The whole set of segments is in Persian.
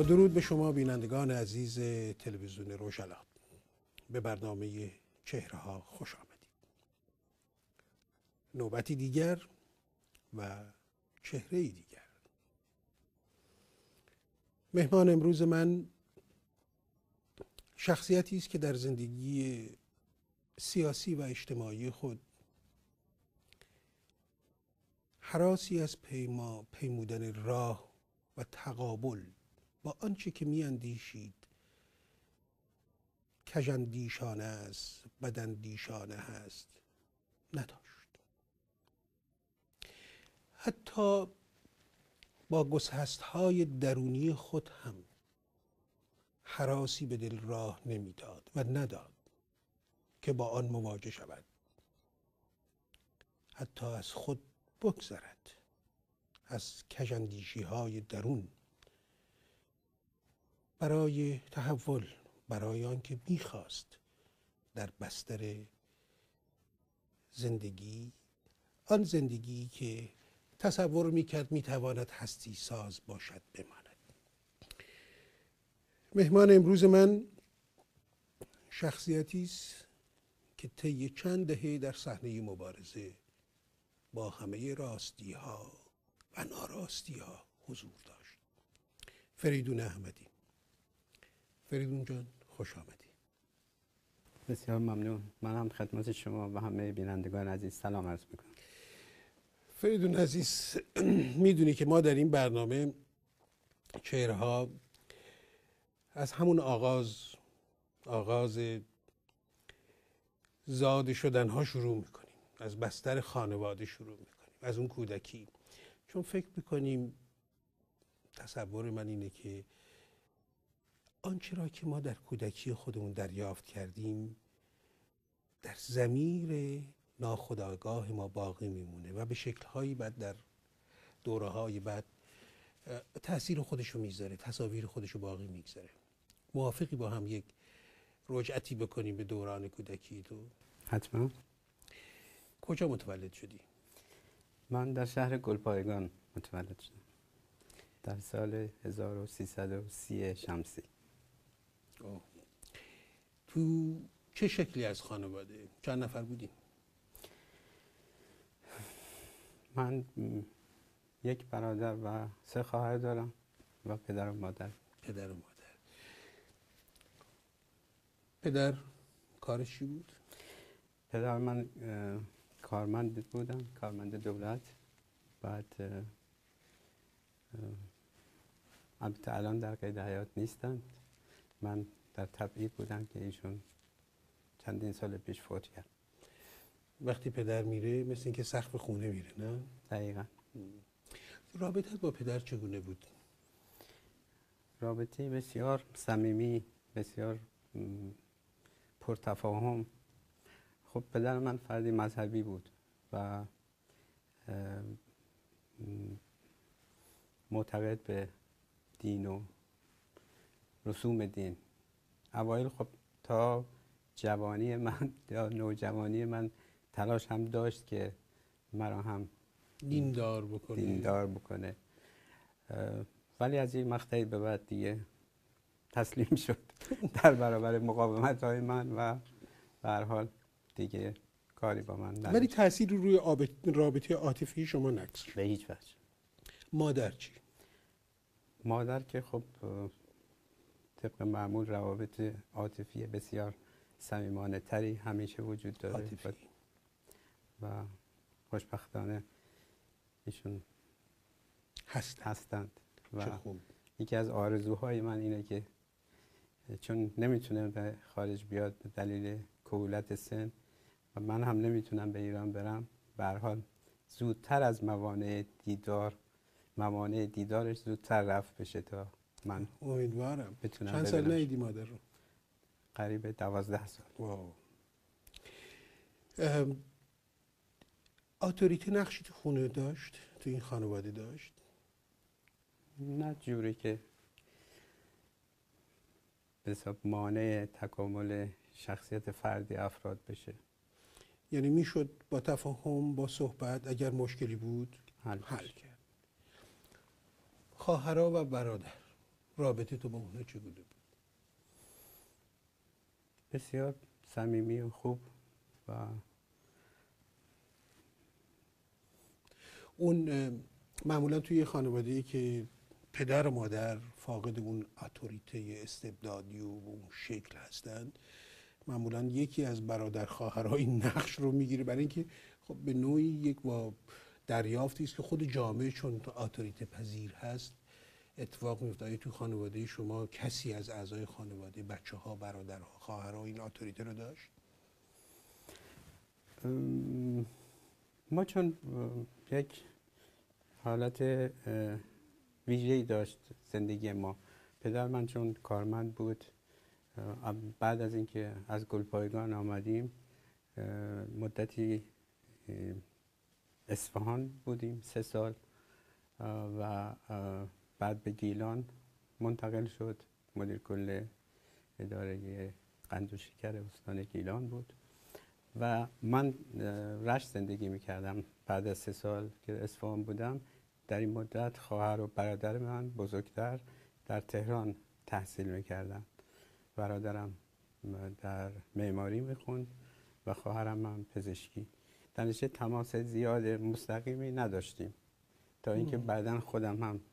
با درود به شما بینندگان عزیز تلویزیون روشلا، به برنامه چهره‌ها خوش آمدید. نوبتی دیگر و چهره‌ای دیگر. مهمان امروز من شخصیتی است که در زندگی سیاسی و اجتماعی خود هراسی از پیمودن راه و تقابل با آنچه که می‌اندیشید کژاندیشانه است، بداندیشانه است نداشت. حتی با گسست‌های درونی خود هم هراسی به دل راه نمیداد و نداد که با آن مواجه شود، حتی از خود بگذرد، از کژاندیشی‌های درون، برای تحول، برای آنکه می‌خواست در بستر زندگی، آن زندگی که تصور می‌کرد می‌تواند هستی ساز باشد، بماند. مهمان امروز من شخصیتی است که طی چند دهه در صحنه مبارزه با همه راستی‌ها و ناراستی‌ها حضور داشت. فریدون احمدی. فریدون جان خوش آمدی. بسیار ممنون. من هم خدمت شما و همه بینندگان عزیز سلام عرض میکنم. فریدون عزیز، میدونی که ما در این برنامه چهره‌ها از همون آغاز زاده شدنها شروع میکنیم، از بستر خانواده شروع میکنیم، از اون کودکی، چون فکر میکنیم، تصور من اینه که آنچه را که ما در کودکی خودمون دریافت کردیم در ضمیر ناخودآگاه ما باقی میمونه و به شکل‌هایی بعد در دوره‌های بعد تأثیر خودشو میذاره، تصاویر خودشو باقی میگذاره. موافقی با هم یک رجعتی بکنیم به دوران کودکی تو؟ حتما. کجا متولد شدی؟ من در شهر گلپایگان متولد شدم در سال 1330 شمسی. تو چه شکلی از خانواده؟ چند نفر بودین؟ من یک برادر و 3 خواهر دارم و پدر و مادر. پدر و مادر. پدر کارش چی بود؟ پدر من کارمند بودن، کارمند دولت. بعد البته الان در قید حیات نیستند. من در تبعید بودم که ایشون چندین سال پیش فوت کرد. وقتی پدر میره مثل اینکه سقف خونه میره، نه؟ دقیقا. رابطت با پدر چگونه بود؟ رابطه بسیار صمیمی، بسیار پرتفاهم. خب پدر من فردی مذهبی بود و معتقد به دین و رسوم دین. اوایل خب تا جوانی من یا نوجوانی من تلاش هم داشت که مرا هم دیندار بکنه. ولی از این مقطعی به بعد دیگه تسلیم شد در برابر مقاومت های من و به هر حال دیگه کاری با من نداشت. ولی تأثیری روی رابطه عاطفی شما نگذاشت؟ به هیچ وجه. مادر چی؟ مادر که خب طبق معمول روابط عاطفی بسیار صمیمانه تری همیشه وجود داره و خوشبختانه ایشون هستند و یکی از آرزوهای من اینه که چون نمیتونه به خارج بیاد به دلیل کهولت سن و من هم نمیتونم به ایران برم، به هر حال زودتر از موانع دیدارش زودتر رفت بشه تا من امیدوارم بتونم. چند سال ندیدی مادر رو؟ قریب 12 سال. واو. اتوریته نقشی تو خونه داشت؟ تو این خانواده داشت؟ نه جوری که به حساب مانع تکامل شخصیت فردی افراد بشه. یعنی میشد با تفاهم، با صحبت، اگر مشکلی بود حل کرد. خواهرها و برادر رابطه تو با اونها چگونه بود؟ بسیار صمیمی و خوب. و اون معمولا توی خانواده‌ای که پدر و مادر فاقد اون اتوریته استبدادی و اون شکل هستند، معمولا یکی از برادر خواهرها این نقش رو میگیره، برای اینکه خب به نوعی یک با دریافتی است که خود جامعه چون اتوریته پذیر هست اتفاق میفته. تو خانواده شما کسی از اعضای خانواده، بچه‌ها، برادرها، خواهرها این اتوریته رو داشت؟ ما چون یک حالت ویژه‌ای داشت زندگی ما، پدر من چون کارمند بود، بعد از اینکه از گلپایگان آمدیم مدتی اصفهان بودیم 3 سال و بعد به گیلان منتقل شد. مدیر کل اداره قند و شکر استان گیلان بود و من رشت زندگی میکردم. بعد از 3 سال که اصفهان بودم، در این مدت خواهر و برادر من بزرگتر در تهران تحصیل میکردن. برادرم در معماری میخوند و خواهرم هم پزشکی. در نتیجه تماس زیاد مستقیمی نداشتیم تا اینکه بعداً خودم هم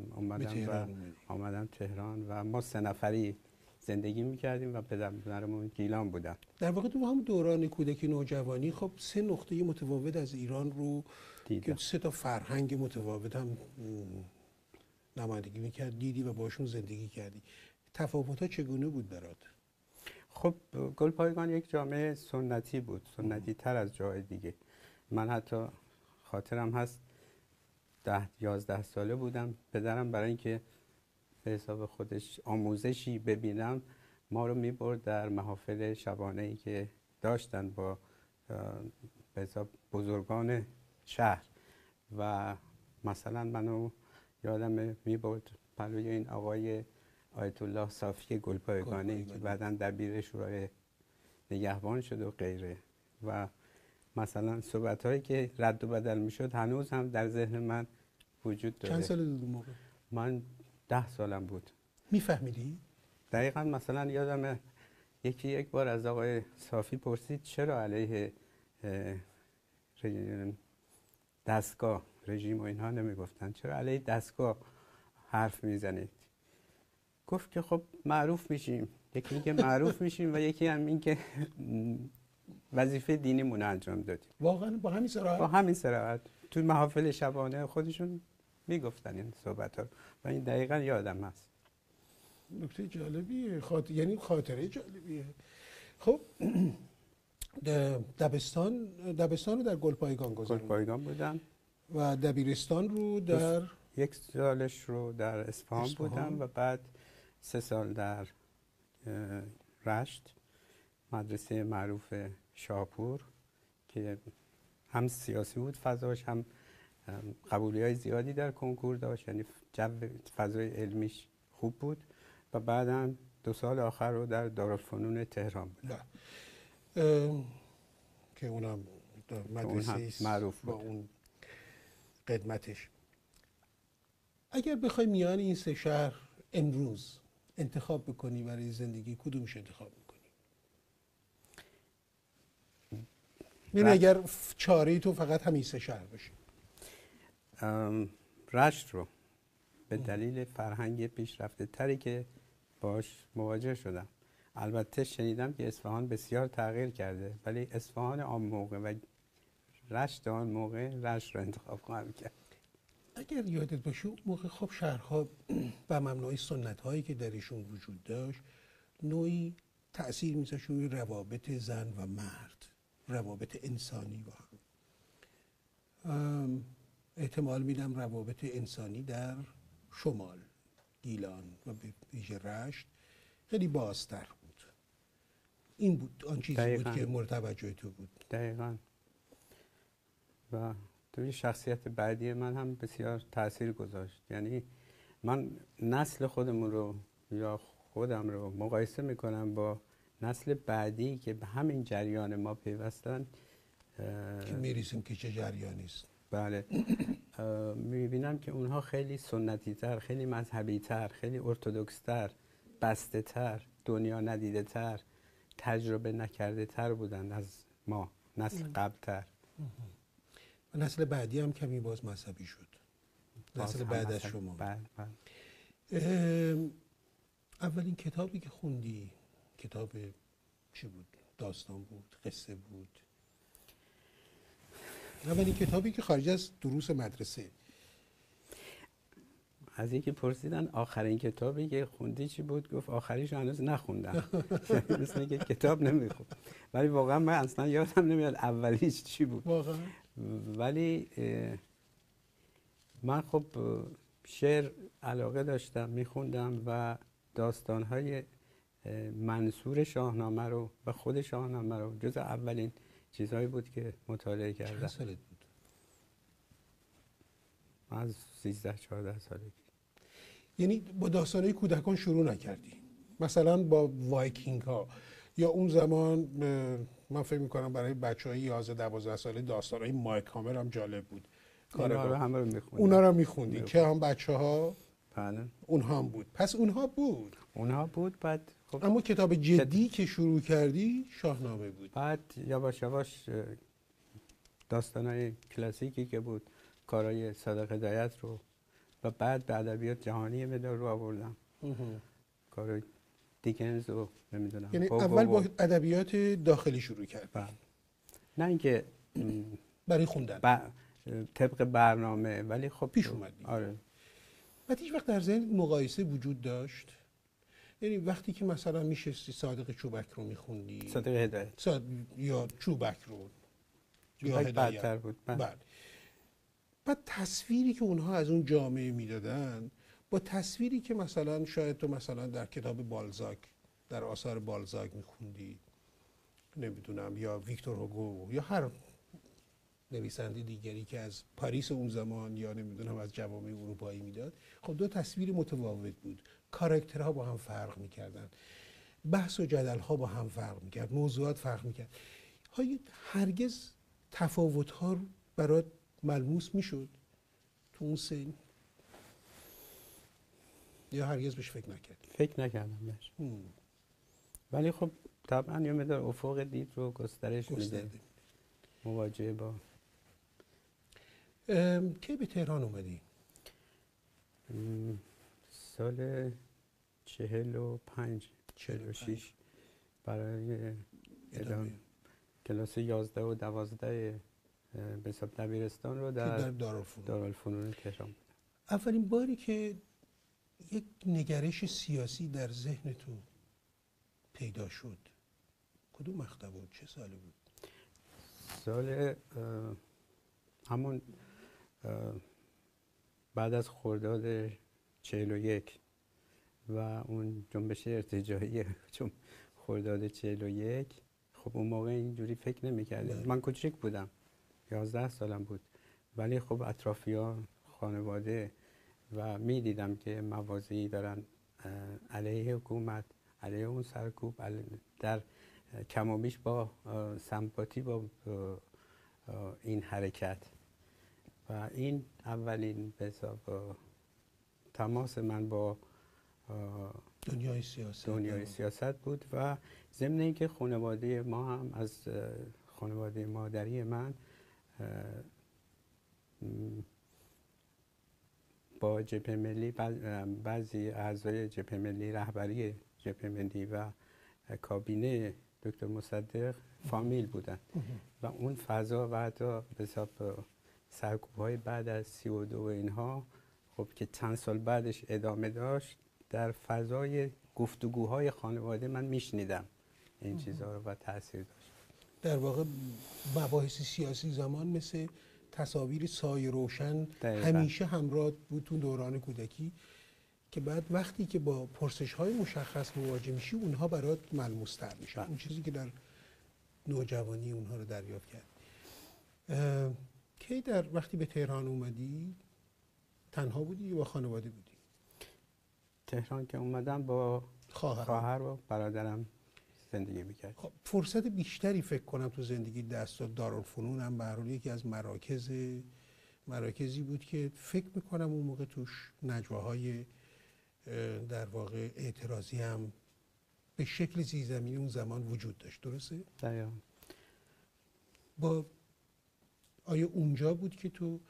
آمدم تهران و ما 3 نفری زندگی میکردیم و پدر مادرمون گیلان بودن. در واقع تو هم دوران کودکی نوجوانی خب 3 نقطه متفاوت از ایران رو دیدم. که 3 تا فرهنگ متفاوت هم نمایندگی میکرد، دیدی و باشون زندگی کردی. تفاوت‌ها چگونه بود برات؟ خب گلپایگان یک جامعه سنتی بود، سنتی تر از جای دیگه. من حتی خاطرم هست 10-11 ساله بودم، پدرم برای اینکه به حساب خودش آموزشی ببینم ما رو میبرد در محافل شبانه‌ای که داشتن با به حساب بزرگان شهر و مثلا منو یادم میبرد پلوی این آقای آیت الله صافی گلپایگانی که بعداً دبیر شورای نگهبان شد و غیره و مثلا صحبت‌هایی که رد و بدل میشد هنوز هم در ذهن من وجود داره. چند سال بود موقع؟ من 10 سالم بود. میفهمیدی؟ دقیقاً مثلا یادم یک بار از آقای صافی پرسید چرا علیه دستگاه رژیم و اینها نمیگفتن، چرا علیه دستگاه حرف میزنید؟ گفت که خب معروف میشیم، یکی میگه معروف میشیم و یکی هم این که وظیفه دینیمون انجام دادیم. واقعا با همین صراحت؟ با همین صراحت تو محافل شبانه خودشون میگفتن این صحبت ها و این دقیقا یادم هست. نکته جالبیه، یعنی خاطره جالبیه. خب دبستان رو در گلپایگان گذروندی؟ گلپایگان بودم و دبیرستان رو در 1 سالش رو در اصفهان بودم و بعد 3 سال در رشت، مدرسه معروف شاپور که هم سیاسی بود فضاش، هم قبولی‌های زیادی در کنکور داشت، یعنی فضای علمیش خوب بود و بعدم 2 سال آخر رو در دارالفنون تهران بودم که اونم مدرسه معروف بود با اون قدمتش. اگر بخوای میان این 3 شهر امروز انتخاب بکنی برای زندگی، کدومش انتخاب میکنی؟ یعنی اگر چاره تو فقط همین 3 شهر باشه. رشت رو به دلیل فرهنگ پیشرفته تری که باش مواجه شدم. البته شنیدم که اصفهان بسیار تغییر کرده، ولی اصفهان آن موقع و رشت آن موقع رشت رو انتخاب خواهم کرد. اگر یادت باشه اون موقع خب شهرها و مبنای سنت‌هایی که درشون وجود داشت نوعی تأثیر می‌ذاشت روی روابط زن و مرد، روابط انسانی با هم. احتمال میدم روابط انسانی در شمال، گیلان و به ویژه رشت خیلی بازتر بود. این بود آن چیزی دقیقاً بود که مورد توجه تو بود. دقیقاً. و توی شخصیت بعدی من هم بسیار تأثیر گذاشت. یعنی من نسل خودمون رو یا خودم رو مقایسه میکنم با نسل بعدی که به همین جریان ما پیوستن که میریسیم که چه جریانی است. بله. میبینم که اونها خیلی سنتی تر، خیلی مذهبی تر، خیلی ارتدوکس تر، بسته تر، دنیا ندیده تر، تجربه نکرده تر بودن از ما، نسل قبل تر. و نسل بعدی هم کمی باز مذهبی شد، نسل بعد از شما. اولین کتابی که خوندی کتاب چی بود؟ داستان بود؟ قصه بود؟ اولین کتابی که خارج از دروس مدرسه؟ از اینکه پرسیدن آخرین کتابی که خوندی چی بود، گفت آخریش هنوز نخوندم. مثل اینکه کتاب نمیخون، ولی واقعا من اصلا یادم نمیاد اولیش چی بود واقعا. ولی من خب شعر علاقه داشتم، میخوندم و داستانهای منصور شاهنامه رو و خود شاهنامه رو جز اولین چیزهایی بود که مطالعه کردم. چند سالت بود؟ از 13-14 سالگی. یعنی با داستانهای کودکان شروع نکردی؟ مثلا با وایکینگ ها یا اون زمان من فکر میکنم برای بچهای 11-12 ساله داستانهای مایک هامر هم جالب بود. اونا رو همه رو میخوندم. اونا رو میخوندی که هم بچه ها؟ بله. اونها هم بود. پس اونها بود. بعد خب اما کتاب جدی که شروع کردی شاهنامه بود. بعد یواش یواش داستانهای کلاسیکی که بود، کارهای صادق هدایت رو و بعد به ادبیات جهانی مدار رو آوردم. کارهای دیکنز رو نمیدونم. یعنی اول با ادبیات داخلی شروع کرد. نه اینکه برای خوندن طبق برنامه، ولی خب پیش اومد. آره. بعد هیچ وقت در ذهن مقایسه وجود داشت؟ یعنی وقتی که مثلا میشستی صادق چوبک رو میخوندی، صادق هدایت یا چوبک رو یا هدایت بدتر بود. بعد تصویری که اونها از اون جامعه میدادن با تصویری که مثلا شاید تو مثلا در کتاب بالزاک، در آثار بالزاک میخوندی، نمیدونم، یا ویکتور هوگو یا هر نویسنده دیگری که از پاریس اون زمان یا نمیدونم از جوامع اروپایی میداد، خب دو تصویر متفاوت بود. کاراکترها با هم فرق میکردن، بحث و جدل ها با هم فرق میکرد، موضوعات فرق میکرد. هرگز تفاوت ها برات ملموس میشد تو اون سن؟ یا هرگز بهش فکر نکردم بهش. ولی خب طبعا یه مقدار افق دید رو گسترش میده مواجهه با. کی به تهران اومدی؟ سال 45-46 برای ادامه کلاس 11 و 12 به حساب دبیرستان رو در دارالفنون تهران بود. اولین باری که یک نگرش سیاسی در ذهن تو پیدا شد کدوم مقطع بود؟ چه سالی بود؟ سال همون بعد از خرداد 41 و اون جنبش ارتجاعی چون خرداد 41. خب اون موقع اینجوری فکر نمی‌کردم. من کوچیک بودم، 11 سالم بود، ولی خب اطرافیان، خانواده و میدیدم که موازی دارن علیه حکومت، علیه اون سرکوب، در کم و بیش با سمپاتی با این حرکت و این اولین به حساب تماس من با دنیای سیاست بود و ضمن اینکه خانواده ما هم از خانواده مادری من با جبهه ملی، بعضی اعضای جبهه ملی، رهبری جبهه ملی و کابینه دکتر مصدق فامیل بودن و اون فضا و حتی به حساب سرکوب‌های بعد از 32 و اینها خب که چند سال بعدش ادامه داشت، در فضای گفتگوهای خانواده من میشنیدم این چیزها رو و تاثیر داشت. در واقع مباحث سیاسی زمان مثل تصاویر سایه روشن همیشه همراه بود تو دوران کودکی که بعد وقتی که با پرسش‌های مشخص مواجه میشی اونها برات ملموس‌تر میشن. اون چیزی که در نوجوانی اونها رو دریافت کرد. کی وقتی به تهران اومدی تنها بودی یا با خانواده بودی؟ تهران که اومدم با خواهر و برادرم زندگی میکرد. خب فرصت بیشتری فکر کنم تو زندگی دست داد. دارالفنون هم به هر حال یکی از مراکز مراکزی بود که فکر میکنم اون موقع توش نجواهای در واقع اعتراضی هم به شکل زیرزمینی اون زمان وجود داشت. درسته؟ دقیقاً. آیا اونجا بود که تو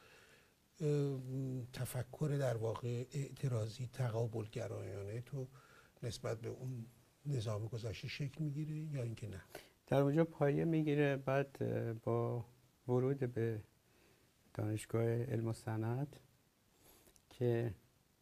تفکر در واقع اعتراضی تقابل گرایانه تو نسبت به اون نظام گذشته شکل میگیره یا اینکه نه؟ در اونجا پایه میگیره. بعد با ورود به دانشگاه علم و صنعت که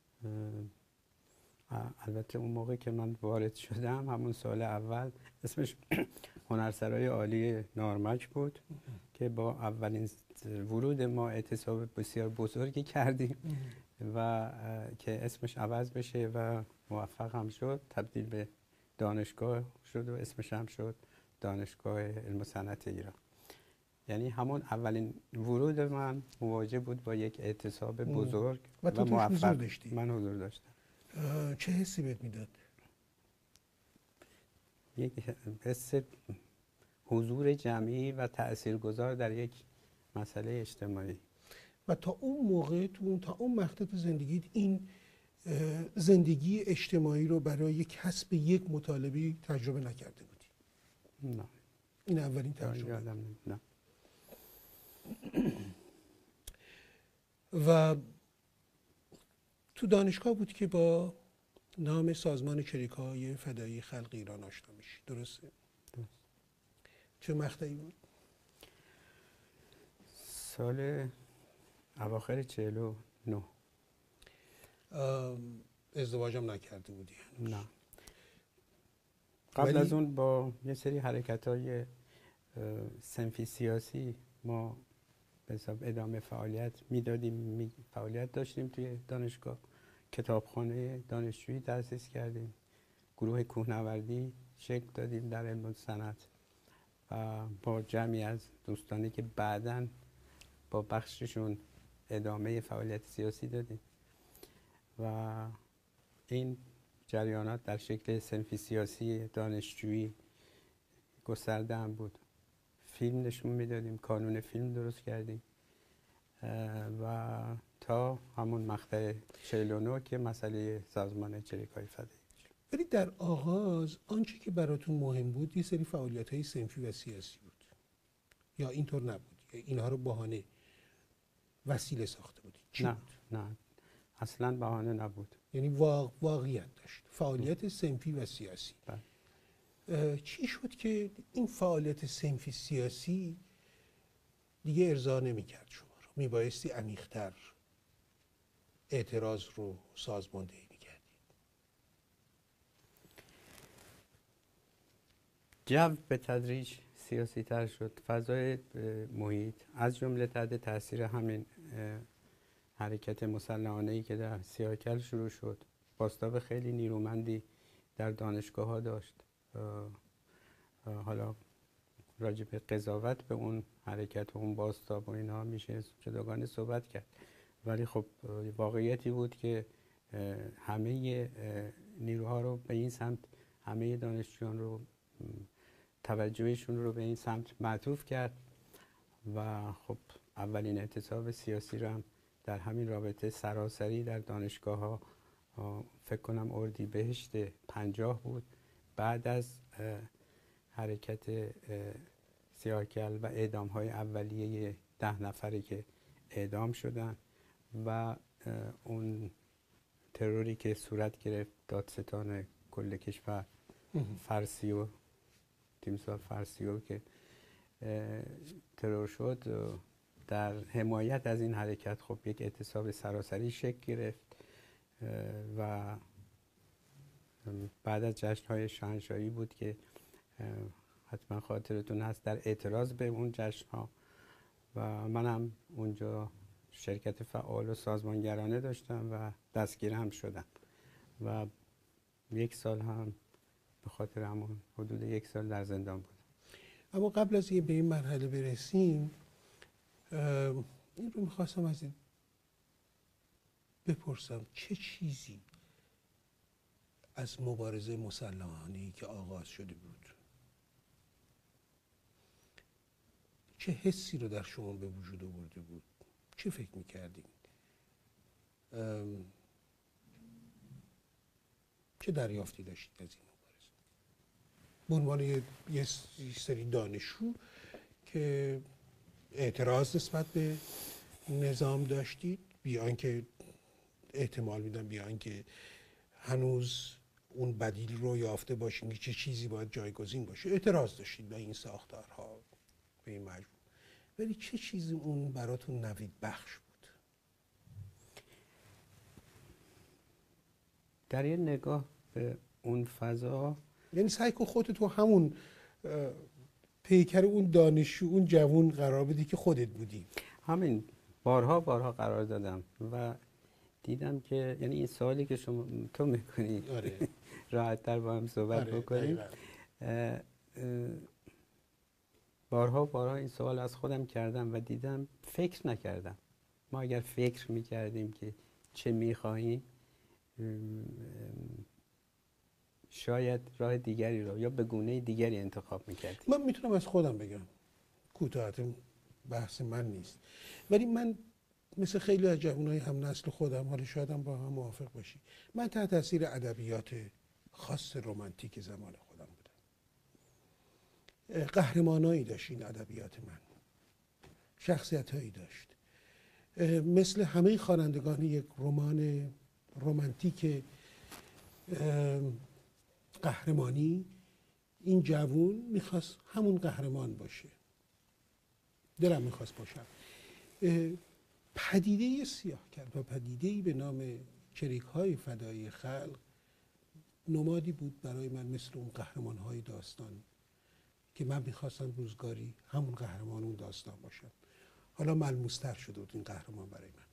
البته اون موقع که من وارد شدم همون سال اول اسمش هنرسرای عالی نارمک بود که با اولین ورود ما اعتصاب بسیار بزرگی کردیم و که اسمش عوض بشه و موفق هم شد، تبدیل به دانشگاه شد و اسمش هم شد دانشگاه علم و صنعت ایران. یعنی همون اولین ورود من مواجه بود با یک اعتصاب بزرگ و موفق. حضور داشتی؟ من حضور داشتم. چه حسی بهت میداد؟ یک حس حضور جمعی و تاثیرگذار در یک مسئله اجتماعی. و تا اون موقع تا اون مقطع تو زندگیت این زندگی اجتماعی رو برای کسب یک مطالبه تجربه نکرده بودی؟ نه. این اولین تجربه. نه. و تو دانشگاه بود که با نام سازمان چریک‌های فدایی خلق ایران آشنا میشی. درسته؟ چه مقطعی بود؟ سال اواخر 49. ازدواجم نکرده بودی هنوز؟ نه. قبل از اون با یه سری حرکت‌های صنفی سیاسی ما به حساب ادامه فعالیت میدادیم، فعالیت داشتیم توی دانشگاه. کتابخانه دانشجویی تأسیس کردیم، گروه کوهنوردی شکل دادیم در علم و صنعت و با جمعی از دوستانی که بعداً با بخششون ادامه فعالیت سیاسی دادیم و این جریانات در شکل صنفی سیاسی دانشجویی گسترده هم بود. فیلم نشون میدادیم، کانون فیلم درست کردیم و تا همون مقطع 49 که مسئله سازمان چریک‌های فدایی. ولی در آغاز آنچه که براتون مهم بود یه سری فعالیت‌های صنفی و سیاسی بود یا اینطور نبود؟ یا اینها رو بهانه وسیله ساخته بودی؟ چی نه بود؟ نه اصلاً بهانه نبود. یعنی واقعیت داشت، فعالیت صنفی و سیاسی. چی شد که این فعالیت صنفی سیاسی دیگه ارضا نمی‌کرد شما رو؟ میبایستی عمیق‌تر اعتراض رو سازماندهی می‌کردی؟ جو به تدریج سیاسی تر شد، فضای محیط از جمله تحت تاثیر همین حرکت مسلحانه‌ای که در سیاهکل شروع شد، بازتاب خیلی نیرومندی در دانشگاه ها داشت. حالا راجع به قضاوت به اون حرکت و اون بازتاب و اینا میشه جداگانه صحبت کرد، ولی خب واقعیتی بود که همه نیروها رو به این سمت، همه دانشجویان رو توجهشون رو به این سمت معطوف کرد و خب اولین اعتصاب سیاسی رو هم در همین رابطه سراسری در دانشگاه ها فکر کنم اردیبهشت 50 بود، بعد از حرکت سیاهکل و اعدام های اولیه 10 نفری که اعدام شدن و اون تروری که صورت گرفت، دادستان کل کشور فرسیو، تیمسار فرسیو که ترور شد، در حمایت از این حرکت خب یک اعتصاب سراسری شکل گرفت و بعد از جشن‌های شاهنشاهی بود که حتما خاطرتون هست در اعتراض به اون جشن‌ها و منم اونجا شرکت فعال و سازمانگرانه داشتم و دستگیر هم شدم و 1 سال هم به خاطر همون حدود 1 سال در زندان بودم. اما قبل از اینکه به این مرحله برسیم این رو میخواستم از بپرسم چه چیزی از مبارزه مسلحانه‌ای که آغاز شده بود، چه حسی رو در شما به وجود آورده بود؟ چه فکر میکردین؟ چه دریافتی داشتید از این مبارزه؟ به عنوان یه سری دانشجو که اعتراض نسبت به نظام داشتید، بیان که احتمال میدم بیان که هنوز اون بدیل رو یافته باشین که چه چیزی باید جایگزین باشه، اعتراض داشتید به این ساختارها، به این مجموع، ولی چه چیزی اون براتون نوید بخش بود؟ در یه نگاه به اون فضا، یعنی سعی کن خودت تو همون پیکر اون دانشجو، اون جوان قرار بدی که خودت بودی. همین بارها قرار دادم و دیدم که یعنی این سوالی که تو میکنی آره. راحت تر با هم صحبت آره، بکنیم. بارها این سوال از خودم کردم و دیدم فکر نکردم. ما اگر فکر میکردیم که چه میخواهیم، شاید راه دیگری رو یا به گونه دیگری انتخاب میکردیم. من میتونم از خودم بگم، کوتاه‌تر بحث من نیست، ولی من مثل خیلی از جوانای هم نسل خودم، حالا شاید هم با هم موافق باشی، من تحت تاثیر ادبیات خاص رمانتیک زمان خودم بودم. قهرمانایی داشت این ادبیات من، شخصیتایی داشت، مثل همه خوانندگان یک رمان رمانتیک قهرمانی، این جوون میخواست همون قهرمان باشه، دلم میخواست باشم. پدیده سیاه کرد و پدیده‌ای به نام چریک‌های فدایی خلق نمادی بود برای من، مثل اون قهرمان‌های داستان که من میخواستم روزگاری همون قهرمان اون داستان باشم. حالا ملموس‌تر شده بود این قهرمان برای من.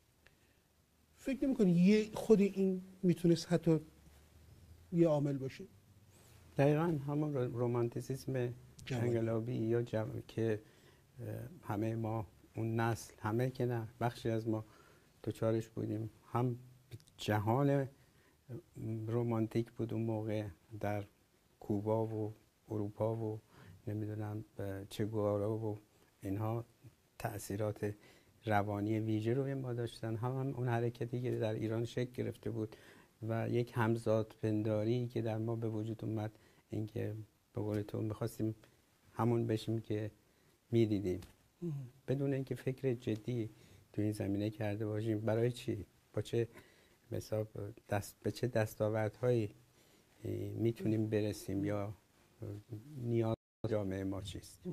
فکر نمی‌کنی خود این میتونست حتی یه عامل باشه؟ دقیقاً همون رومانتیسیسم انقلابی یا که همه ما اون نسل، همه که نه، بخشی از ما دوچارش بودیم. هم جهان رومانتیک بود اون موقع در کوبا و اروپا و نمیدونم چگوارا و اینها تأثیرات روانی ویژه روی ما داشتن. هم اون حرکتی که در ایران شکل گرفته بود و یک همزاد پنداری که در ما به وجود اومد، اینکه به قول تو می‌خواستیم همون بشیم که می‌دیدیم بدون اینکه فکر جدی تو این زمینه کرده باشیم. برای چی؟ با چه به چه دستاوردهایی میتونیم برسیم یا نیاز جامعه ما چیست؟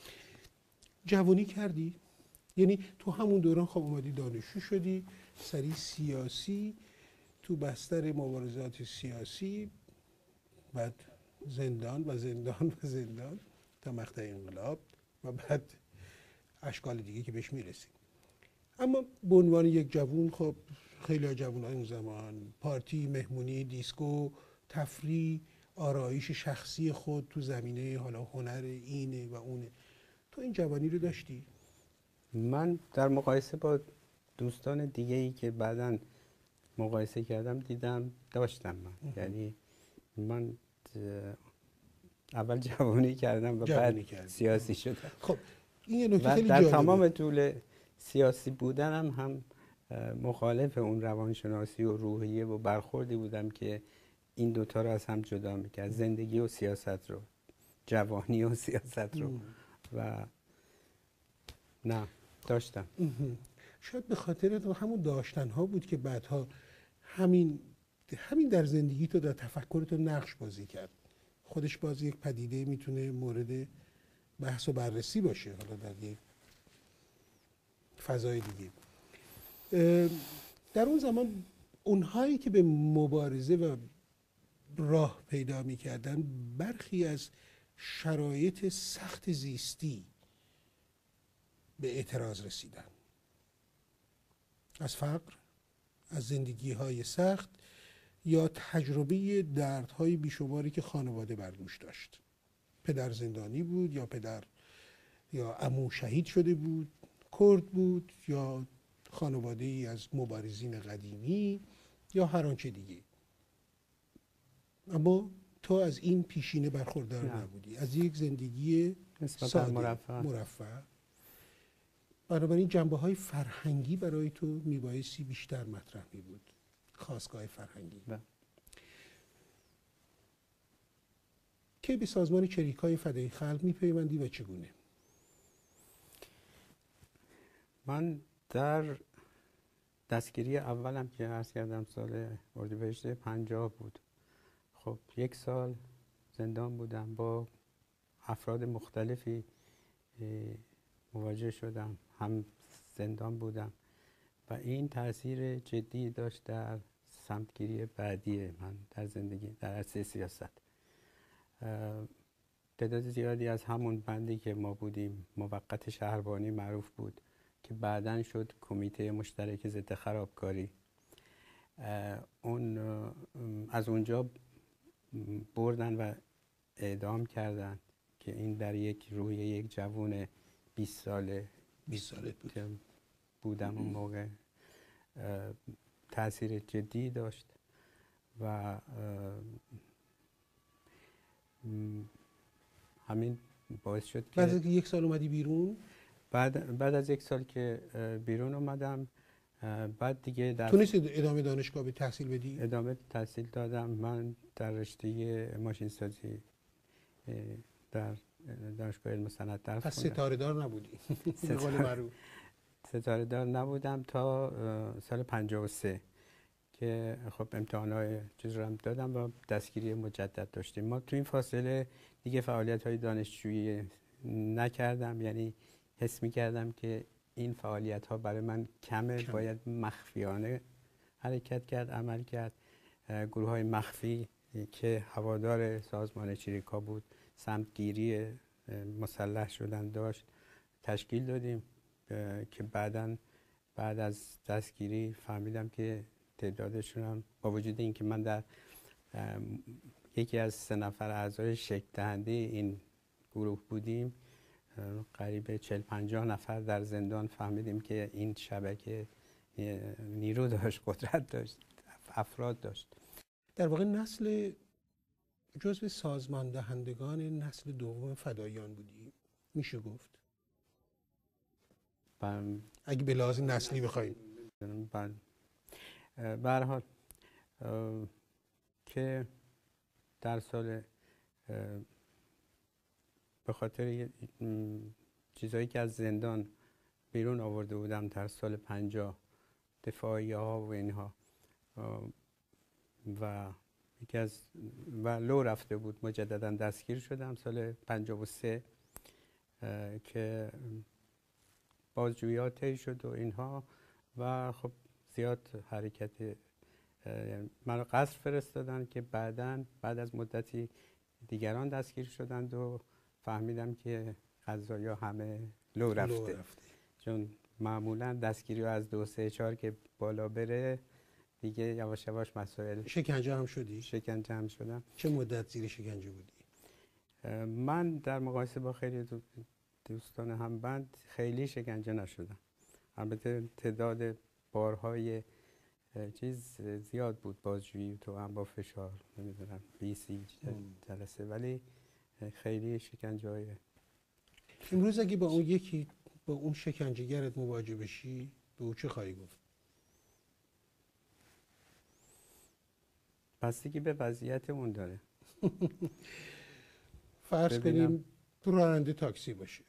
جوانی کردی؟ یعنی تو همون دوران خب اومدی دانشجو شدی، سری سیاسی، تو بستر مبارزات سیاسی، بعد زندان و زندان و زندان تا مقطع انقلاب و بعد اشکال دیگه که بهش میرسیم. اما به عنوان یک جوون، خب خیلی از جوانای اون زمان پارتی، مهمونی، دیسکو، تفریح، آرایش شخصی خود تو زمینه حالا هنر اینه و اونه، تو این جوانی رو داشتی؟ من در مقایسه با دوستان دیگه‌ای که بعداً مقایسه کردم دیدم داشتم. من یعنی من اول جوانی کردم و بعد سیاسی شدم. خب این یه نکته خیلی در جالبه. تمام طول سیاسی بودنم هم مخالف اون روانشناسی و روحیه و برخوردی بودم که این دوتا رو از هم جدا میکرد، زندگی و سیاست رو، جوانی و سیاست رو. و نه داشتم. شاید به خاطر همون داشتن ها بود که بعدها همین در زندگی تو، در تفکر تو نقش بازی کرد. خودش باز یک پدیده میتونه مورد بحث و بررسی باشه، حالا در یک فضای دیگه. در اون زمان اونهایی که به مبارزه و راه پیدا میکردن، برخی از شرایط سخت زیستی به اعتراض رسیدن، از فقر، از زندگی های سخت یا تجربه دردهای بیشماری که خانواده بر دوش داشت. پدر زندانی بود یا پدر یا عمو شهید شده بود، کرد بود یا خانواده ای از مبارزین قدیمی یا هر آنچه دیگه. اما تو از این پیشینه برخوردار نبودی، از یک زندگی ساده، مرفه. بنابراین جنبه‌های فرهنگی برای تو میبایستی بیشتر مطرح می بود، خاستگاه فرهنگی. که به سازمان چریک‌های فدای خلق میپیوندی و چگونه؟ من در دستگیری اولم که عرض کردم سال اردیبهشت 50 بود، خب 1 سال زندان بودم، با افراد مختلفی مواجه شدم، هم زندان بودم و این تاثیر جدی داشت در سمتگیری بعدی من در زندگی، در عرصه سیاست. تعداد زیادی از همون بندی که ما بودیم، موقت شهربانی معروف بود که بعداً شد کمیته مشترک ضد خرابکاری، اون از اونجا بردن و اعدام کردن که این در روی یک جوون 20 ساله بود که بودم اون موقع تأثیر جدی داشت و همین باعث شد که بعد از 1 سال اومدی بیرون؟ بعد از 1 سال که بیرون اومدم، بعد دیگه تونستی ادامه دانشگاه به تحصیل بدی؟ ادامه تحصیل دادم. من در رشته ماشین سازی در دانشگاه علم و صنعت درس پس خوندم. ستاره دار نبودی به قول معروف. ستاره دار نبودم تا سال 53 که خب امتحانات چیز رو هم دادم و دستگیری مجدد داشتیم. ما تو این فاصله دیگه فعالیت‌های دانشجویی نکردم، یعنی حس می‌کردم که این فعالیت‌ها برای من کمه، باید مخفیانه حرکت کرد، عمل کرد. گروه‌های مخفی که هوادار سازمان چریکا بود، سمتگیری مسلح شدن داشت، تشکیل دادیم که بعد از دستگیری فهمیدم که تعدادشون هم با وجود این که من در یکی از 3 نفر اعضای شکل دهنده این گروه بودیم، قریب 40-50 نفر در زندان فهمیدیم که این شبکه نیرو داشت، قدرت داشت، افراد داشت. در واقع جزو سازمان دهندگان نسل دوم فداییان بودی، میشه گفت؟ اگه به لحاظ نسلی بخوایم. به هر حال که در سال به خاطر چیزایی که از زندان بیرون آورده بودم در سال 50، دفاعیه ها و اینها، و لو رفته بود، مجددا دستگیر شدم سال 53 که بازجوییات طی شد و اینها و خب زیاد حرکت من رو قصر فرستادن که بعد از مدتی دیگران دستگیر شدند و فهمیدم که قضایا همه لو رفته. چون معمولا دستگیری از 2 3 4 که بالا بره دیگه یواش یواش مسائل. شکنجه هم شدی؟ شکنجه هم شدم. چه مدت زیر شکنجه بودی؟ من در مقایسه با خیلی دوستان همبند خیلی شکنجه نشدم. البته تعداد بارهای چیز زیاد بود، بازجویی تو هم با فشار نمیدونم 20 جلسه، ولی خیلی شکنجه های. امروز اگه با اون شکنجهگرت مواجه بشی به او چه خواهی گفت؟ بستگی به وضعیت اون داره. فرض کنیم راننده تاکسی باشه،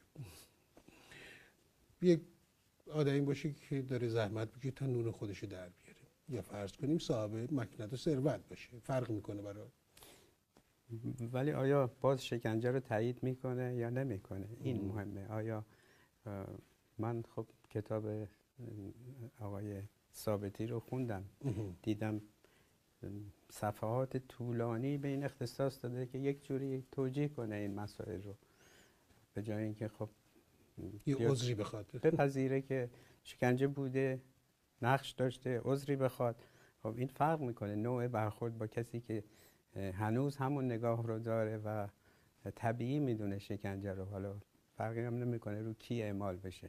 یک آدمی باشه که داره زحمت بکشه تا نون خودشو در بیاره، یا فرض کنیم صاحب مکنت و ثروت باشه، فرق میکنه برای؟ ولی آیا باز شکنجه رو تایید میکنه یا نمیکنه؟ این مهمه. آیا من خب کتاب آقای ثابتی رو خوندم، دیدم صفحات طولانی به این اختصاص داده که یک جوری توجیه کنه این مسائل رو، به جای اینکه خب یه عذری بخواد، بپذیره که شکنجه بوده، نقش داشته، عذری بخواد. خب این فرق میکنه نوع برخورد با کسی که هنوز همون نگاه رو داره و طبیعی میدونه شکنجه رو، حالا فرقی هم نمیکنه رو کی اعمال بشه.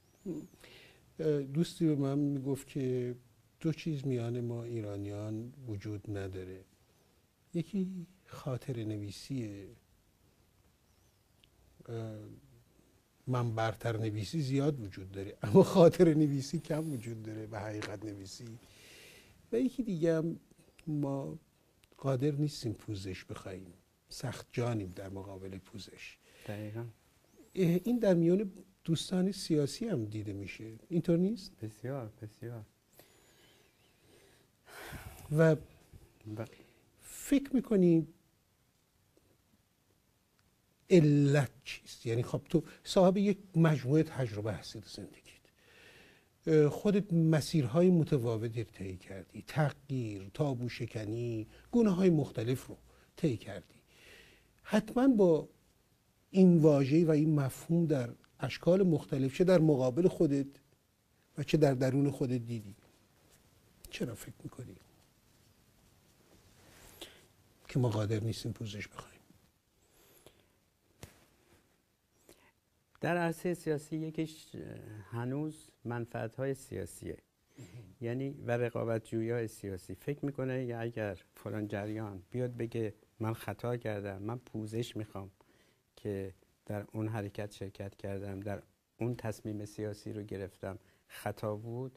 دوستی به من میگفت که 2 چیز میان ما ایرانیان وجود نداره، یکی خاطر نویسیه من برتر نویسی زیاد وجود داره، اما خاطر نویسی کم وجود داره و حقیقت نویسی. و یکی دیگه هم ما قادر نیستیم پوزش بخوایم، سخت جانیم در مقابل پوزش. دقیقا. این در میان دوستان سیاسی هم دیده میشه، اینطور نیست؟ بسیار بسیار. و فکر میکنی علت چیست؟ یعنی خب تو صاحب یک مجموعه تجربه هستی در زندگیت، خودت مسیرهای متفاوتی طی کردی، تغییر، تابو شکنی، گونه‌های مختلف رو طی کردی. حتما با این واژه و این مفهوم در اشکال مختلف، چه در مقابل خودت و چه در درون خودت دیدی. چرا فکر میکنی که ما قادر نیستیم پوزش بخوایم؟ در عرصه سیاسی یکیش هنوز منفعت‌های سیاسیه، یعنی و رقابت جویای سیاسی فکر میکنه یا اگر فلان جریان بیاد بگه من خطا کردم، من پوزش میخوام که در اون حرکت شرکت کردم، در اون تصمیم سیاسی رو گرفتم خطا بود،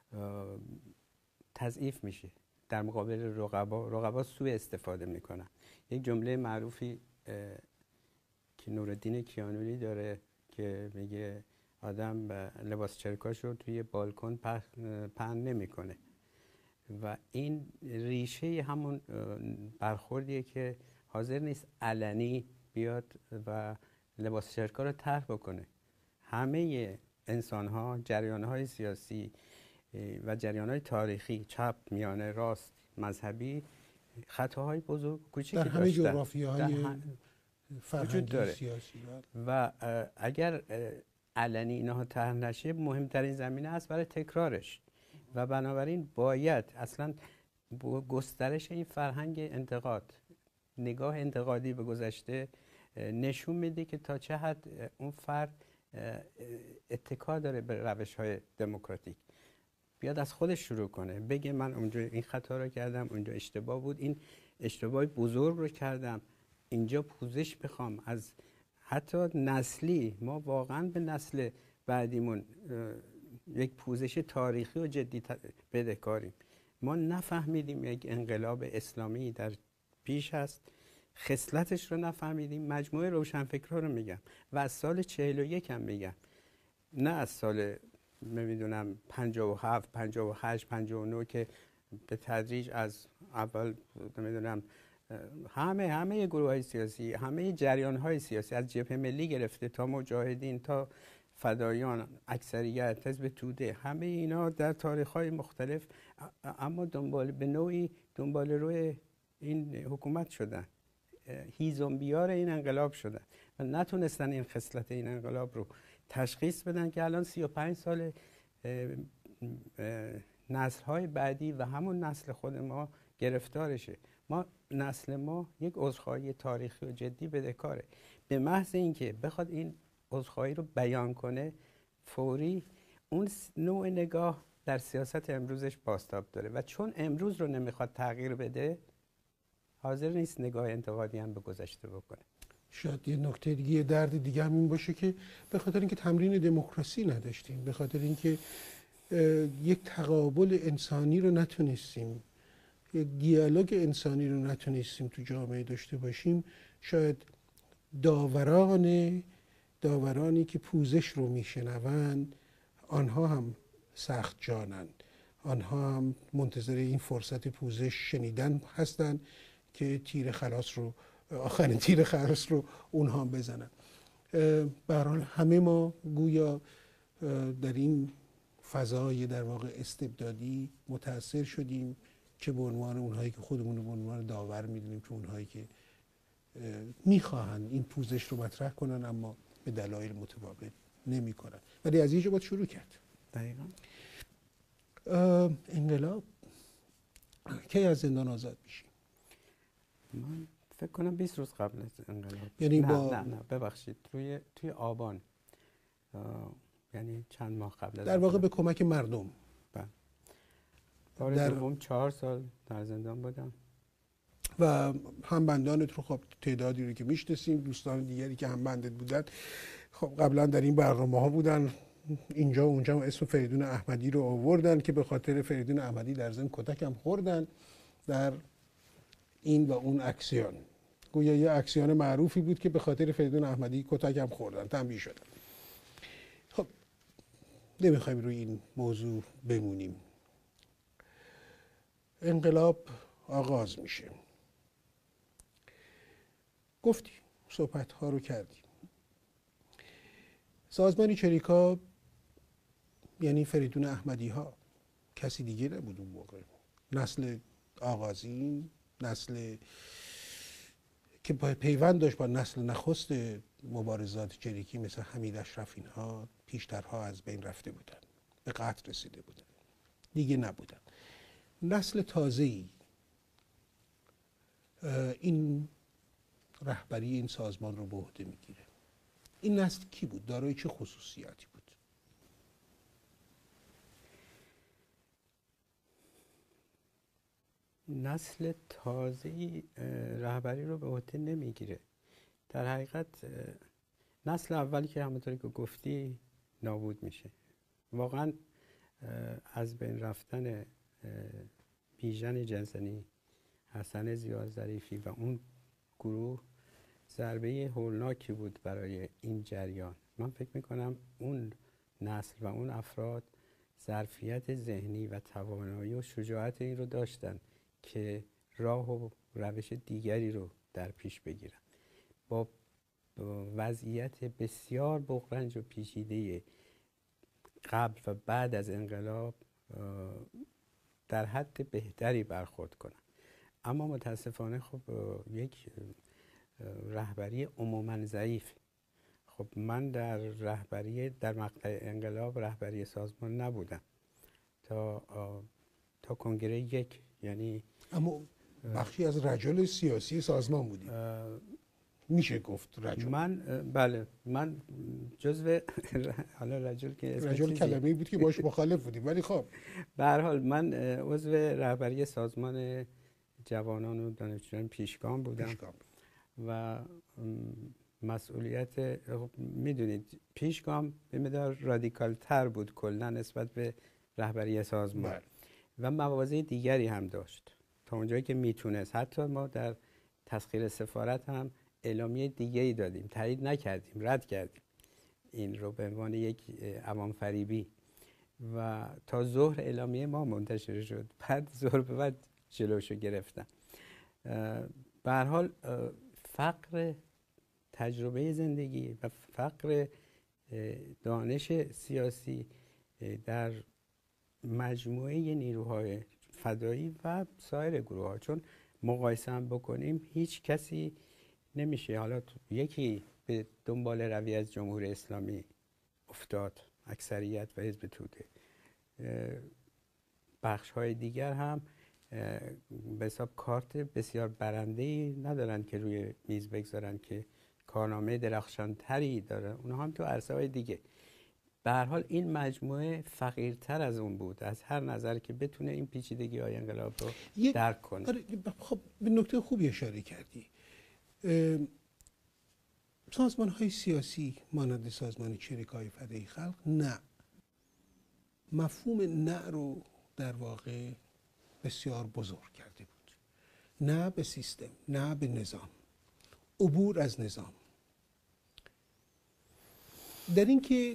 تضعیف میشه در مقابل رقبا سوء استفاده میکنن. یک جمله معروفی که نورالدین کیانوری داره که میگه آدم لباس چرکاش رو توی بالکن پهن نمیکنه و این ریشه همون برخوردیه که حاضر نیست علنی بیاد و لباس چرکا رو طرح بکنه. همه انسان ها، جریان های سیاسی و جریان های تاریخی، چپ، میانه، راست، مذهبی، خطاهای بزرگ کوچیکی داشتن. در همه جغرافیاهای فرهنگی سیاسی و اگر علنی اینها طرح نشه، مهمترین زمینه است برای تکرارش و بنابراین باید اصلا گسترش این فرهنگ انتقاد، نگاه انتقادی به گذشته نشون میده که تا چه حد اون فرد اتکا داره به روش‌های دموکراتیک. بیاد از خودش شروع کنه، بگه من اونجا این خطا رو کردم، اونجا اشتباه بود، این اشتباه بزرگ رو کردم، اینجا پوزش بخوام. از حتی نسلی، ما واقعا به نسل بعدیمون یک پوزش تاریخی و جدی بدهکاریم. ما نفهمیدیم یک انقلاب اسلامی در پیش هست، خصلتش رو نفهمیدیم. مجموعه روشنفکرها رو میگم و از سال 41 هم میگم، نه از سال نمیدونم 57 58 59 که به تدریج از اول نمیدونم همه گروه‌های سیاسی، همه جریان‌های سیاسی از جبهه ملی گرفته تا مجاهدین تا فدایان، اکثریت حزب توده، همه اینا در تاریخ‌های مختلف اما به نوعی دنبال روی این حکومت شدن، هیزمبیار این انقلاب شدن و نتونستن این خصلت این انقلاب رو تشخیص بدن که الان 35 سال نسل‌های بعدی و همون نسل خود ما گرفتارشه. نسل ما یک عذرخواهی تاریخی و جدی بدهکاره. به محض اینکه بخواد این عذرخواهی رو بیان کنه، فوری اون نوع نگاه در سیاست امروزش بازتاب داره و چون امروز رو نمیخواد تغییر بده، حاضر نیست نگاه انتقادی هم به گذشته بکنه. شاید یه نکته دیگه، یه درد دیگه هم این باشه که به خاطر اینکه تمرین دموکراسی نداشتیم، به خاطر اینکه یک تقابل انسانی رو نتونستیم، یک دیالوگ انسانی رو نتونستیم تو جامعه داشته باشیم، شاید داورانی که پوزش رو میشنوند آنها هم سخت جانند، آنها هم منتظر این فرصت پوزش شنیدن هستند که آخرین تیر خلاص رو اونها بزنن. به هر حال همه ما گویا در این فضای در واقع استبدادی متأثر شدیم، چه به عنوان اونهایی که خودمون رو به عنوان داور میدونیم، چه اونهایی که میخواهن این پوزش رو مطرح کنن اما به دلایل متفاوت نمیکنن. ولی از اینجا باید شروع کرد. دقیقاً. انقلاب کی از زندان آزاد میشی؟ من فکر کنم 20 روز قبل از انقلاب. یعنی نه ببخشید، توی آبان، یعنی چند ماه قبل از در واقع به کمک مردم. بار دوم 4 سال در زندان بودم و همبندانت رو خب تعدادی رو که میشناسیم، دوستان دیگری که همبندت بودن خب قبلا در این برنامه ها بودن، اینجا و اونجا اسم فریدون احمدی رو آوردن که به خاطر فریدون احمدی در ضمن کتک هم خوردن در این و اون اکسیون. گویا یه اکسیون معروفی بود که به خاطر فریدون احمدی کتک هم خوردن، تنبیه شدن. خب نمیخوایم روی این موضوع بمونیم. انقلاب آغاز میشه. گفتی صحبت ها رو کردیم. سازمان چریکا یعنی فریدون احمدی ها، کسی دیگه نبود اون موقع. نسل آغازین، نسل که پیوند داشت با نسل نخست مبارزات چریکی مثل حمید اشرف، اینها پیشترها از بین رفته بودن، به قتل رسیده بودن، دیگه نبودن. نسل تازه‌ای این رهبری این سازمان رو به عهده میگیره. این نسل کی بود؟ دارای چه خصوصیاتی بود؟ نسل تازه‌ای رهبری رو به عهده نمیگیره. در حقیقت نسل اولی که همونطوری که گفتی نابود میشه. واقعا از بین رفتن بیژن جنزنی، حسن ضیاءظریفی و اون گروه ضربه هولناکی بود برای این جریان. من فکر میکنم اون نسل و اون افراد ظرفیت ذهنی و توانایی و شجاعت این رو داشتن که راه و روش دیگری رو در پیش بگیرن. با وضعیت بسیار بغرنج و پیچیده قبل و بعد از انقلاب در حد بهتری برخورد کنن. اما متاسفانه خب یک رهبری عموما ضعیف. خب من در مقطع انقلاب رهبری سازمان نبودم تا کنگره یک، یعنی اما بخشی از رجل سیاسی سازمان بودی، میشه گفت رجل. بله، من جزو حالا رجل کلمه‌ای بود که باش مخالف بودیم، ولی خب به هر حال من عضو رهبری سازمان جوانان و دانشجویان پیشگام بودم. و مسئولیت میدونید پیشگام به مقدار رادیکال تر بود کلا نسبت به رهبری سازمان و مواضع دیگری هم داشت تا اونجایی که میتونست. حتی ما در تسخیر سفارت هم اعلامیه دیگه‌ای دادیم، تایید نکردیم، رد کردیم این رو به عنوان یک عوام فریبی و تا ظهر اعلامیه ما منتشر شد. بعد ظهر به بعد جلوشو گرفتن. به هر حال فقر تجربه زندگی و فقر دانش سیاسی در مجموعه نیروهای فدایی و سایر گروه ها، چون مقایسه هم بکنیم هیچ کسی نمیشه. حالا یکی به دنبال روی از جمهوری اسلامی افتاد، اکثریت و حزب توده، بخش های دیگر هم به حساب کارت بسیار برنده‌ای ندارن که روی میز بگذارن که کارنامه درخشانتری داره. اونها هم تو عرصه‌های دیگه. به هر حال این مجموعه فقیرتر از اون بود از هر نظر که بتونه این پیچیدگی‌های انقلاب رو درک کنه. خب به نکته خوبی اشاره کردی. سازمان‌های سیاسی مانند سازمان چریکای فدای خلق نه، مفهوم نه رو در واقع بسیار بزرگ کرده بود. نه به سیستم، نه به نظام، عبور از نظام. در این که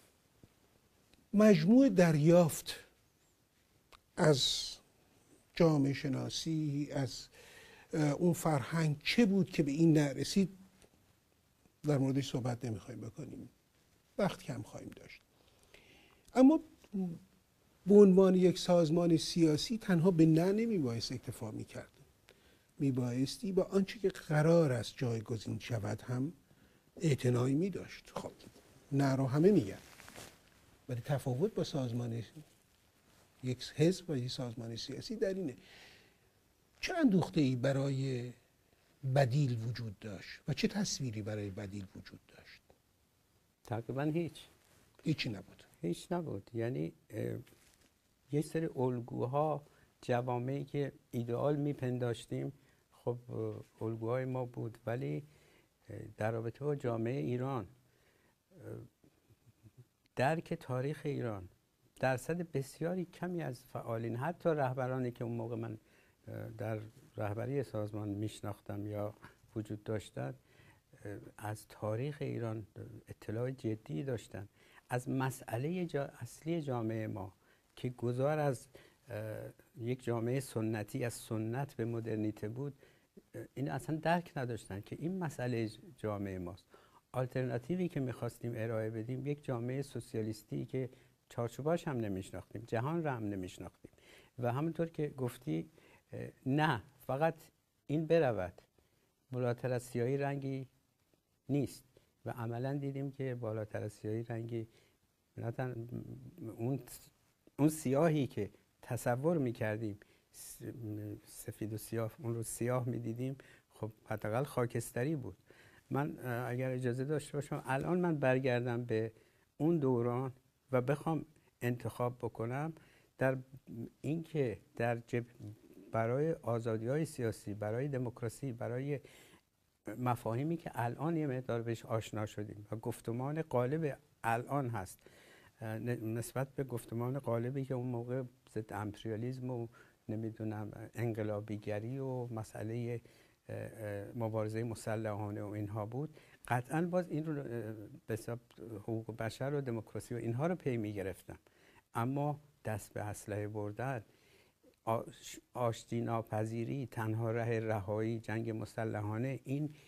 مجموع دریافت از جامعه شناسی، از اون فرهنگ چه بود که به این نرسید، در موردش صحبت نمیخوایم بکنیم، وقت کم خواهیم داشت. اما به عنوان یک سازمان سیاسی تنها به نه نمیبایست اکتفا میکرد، میبایستی با آنچه که قرار است جایگزین شود هم اعتنایی میداشت. خب نه رو همه میگن، ولی تفاوت با سازمان یک حزب و یک سازمان سیاسی در اینه چه اندوخته‌ای برای بدیل وجود داشت و چه تصویری برای بدیل وجود داشت. تقریبا هیچ نبود. یعنی یک سری الگوها، جوامعی که ایدئال میپنداشتیم، خب الگوهای ما بود، ولی در رابطه با جامعه ایران درک تاریخ ایران درصد بسیاری کمی از فعالین، حتی رهبرانی که اون موقع من در رهبری سازمان میشناختم یا وجود داشتند، از تاریخ ایران اطلاع جدی داشتن، از مسئله اصلی جامعه ما که گذار از یک جامعه سنتی از سنت به مدرنیته بود، این اصلا درک نداشتن که این مسئله جامعه ماست. آلترناتیوی که میخواستیم ارائه بدیم یک جامعه سوسیالیستی که چارچوباش هم نمیشناختیم، جهان را هم نمیشناختیم و همونطور که گفتی نه فقط این برود، بالاتر از سیاهی رنگی نیست و عملا دیدیم که بالاتر از سیاهی رنگی اون سیاهی که تصور میکردیم سفید و سیاه، اون رو سیاه میدیدیم، خب حداقل خاکستری بود. من اگر اجازه داشته باشم الان من برگردم به اون دوران و بخوام انتخاب بکنم در اینکه برای آزادی‌های سیاسی، برای دموکراسی، برای مفاهیمی که الان یه مقدار بهش آشنا شدیم و گفتمان غالب الان هست نسبت به گفتمان غالبی که اون موقع ضد امپریالیسم و نمیدونم انقلابیگری و مسئله مبارزه مسلحانه و اینها بود، قطعا باز این رو به حساب حقوق بشر و دموکراسی و اینها رو پی میگرفتم. اما دست به اسلحه بردن، آشتی ناپذیری، تنها راه رهایی، جنگ مسلحانه،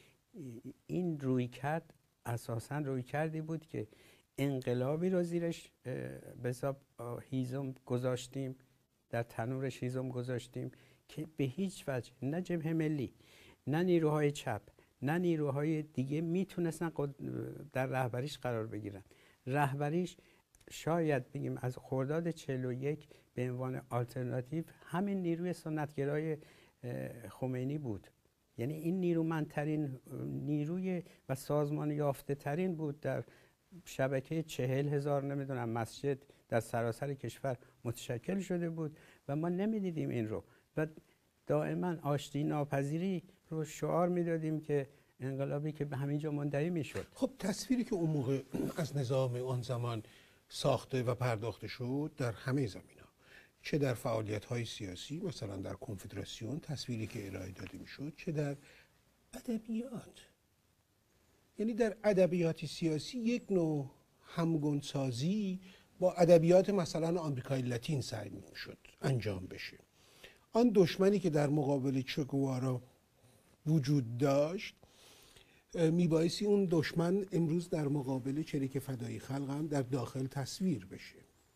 این رویکرد اساساً رویکردی بود که انقلابی رو زیرش به حساب هیزم گذاشتیم، در تنورش هیزم گذاشتیم که به هیچ وجه نه جبهه ملی، نه نیروهای چپ، نه نیروهای دیگه میتونستن در رهبریش قرار بگیرن. رهبریش شاید بگیم از خرداد 41 به عنوان آلترناتیو همین نیروی سنتگرای خمینی بود. یعنی این نیرومندترین نیروی و سازمان یافته ترین بود در شبکه 40,000 نمیدونم مسجد در سراسر کشور متشکل شده بود و ما نمیدیدیم این رو و دائما آشتی ناپذیری رو شعار میدادیم که انقلابی که به همینجا منتهی میشد. خب تصویری که اون موقع از نظام آن زمان ساخته و پرداخته شد در همه زمینا، چه در فعالیت‌های سیاسی مثلا در کنفدراسیون تصویری که ارائه داده میشد، چه در ادبیات، یعنی در ادبیات سیاسی یک نوع همگونسازی با ادبیات مثلا آمریکای لاتین سعی میشد انجام بشه. آن دشمنی که در مقابل چه گوارا وجود داشت میبایستی اون دشمن امروز در مقابل چریک فدایی خلق هم در داخل تصویر بشه.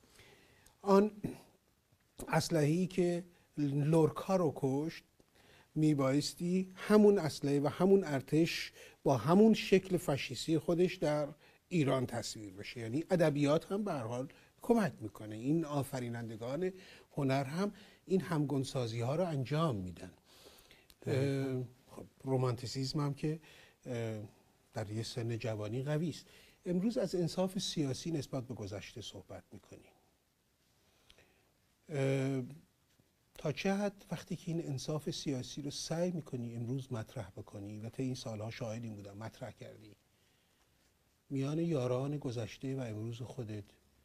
آن اسلحه‌ای که لورکا رو کشت میبایستی همون اسلحه و همون ارتش با همون شکل فاشیستی خودش در ایران تصویر بشه. یعنی ادبیات هم به هر حال کمک میکنه، این آفرینندگان هنر هم این همگونسازی ها رو انجام میدن. رومانتیسیسم هم که در یه سن جوانی قوی است. امروز از انصاف سیاسی نسبت به گذشته صحبت میکنیم. تا چه حد وقتی که این انصاف سیاسی رو سعی میکنی امروز مطرح بکنی و تا این سالها شاهدیم بودم مطرح کردی، میان یاران گذشته و امروز خودت